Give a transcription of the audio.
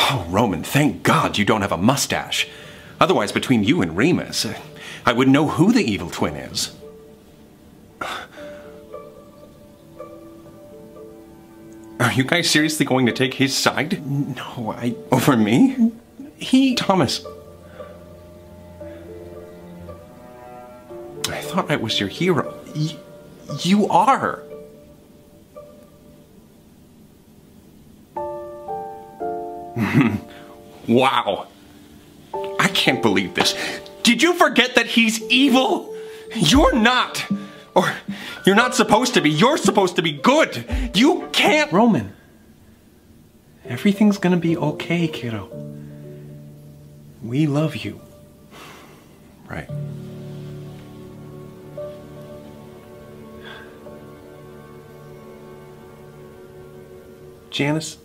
Oh, Roman, thank God you don't have a mustache. Otherwise, between you and Remus, I would know who the evil twin is. Are you guys seriously going to take his side? No, over me? Thomas. I thought I was your hero. You are. Wow. I can't believe this. Did you forget that he's evil? You're not. Or you're not supposed to be. You're supposed to be good. You can't. Roman. Everything's gonna be okay, kiddo. We love you. Right. Janice,